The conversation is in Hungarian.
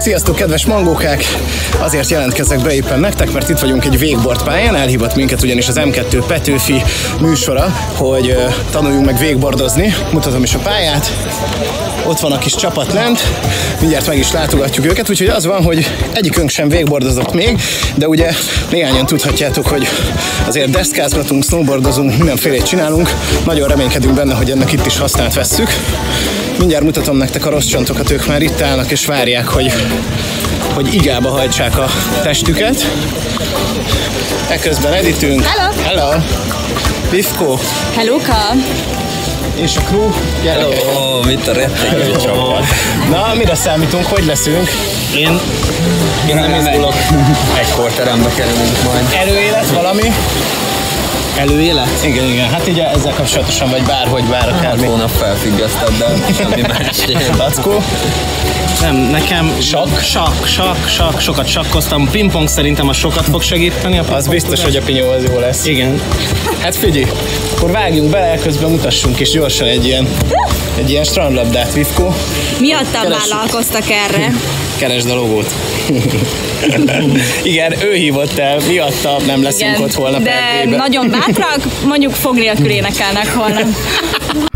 Sziasztok, kedves mangókák! Azért jelentkezek be éppen nektek, mert itt vagyunk egy wakeboard pályán, elhívott minket ugyanis az M2 Petőfi műsora, hogy tanuljunk meg wakeboardozni. Mutatom is a pályát. Ott van a kis csapat lent, mindjárt meg is látogatjuk őket, úgyhogy az van, hogy egyikünk sem wakeboardozott még, de ugye néhányan tudhatjátok, hogy azért deszkázgatunk, snowboardozunk, mindenfélét csinálunk. Nagyon reménykedünk benne, hogy ennek itt is hasznát vesszük. Mindjárt mutatom nektek a rossz csontokat, ők már itt állnak és várják, hogy igába hajtsák a testüket. Eközben editünk. Hello! Hello! Vivko! Helloka! És a crew. Hello! Mit a rettegő csapat? Na, mire számítunk? Hogy leszünk? Én nem izgulok. Egy korterembe kerülünk majd. Előélet valami? Előélet? Igen. Hát ugye ezzel kapcsolatosan vagy bárhogy vár akármi. Hónap felfüggesztett, de semmi más. Lackó? Nem, nekem sokat sakkoztam. Pingpong szerintem a sokat fog segíteni. Az biztos, hogy a pinyó az jó lesz. Igen. Hát figyelj, akkor vágjunk bele, közben mutassunk is gyorsan egy ilyen strandlabdát, Vivko. Miattam vállalkoztak erre. Keresd a logót. Igen, ő hívott el, miatta nem leszünk ott holnap de Erdélyben. nagyon bátrak, mondjuk fog nélkül énekelnek holnap.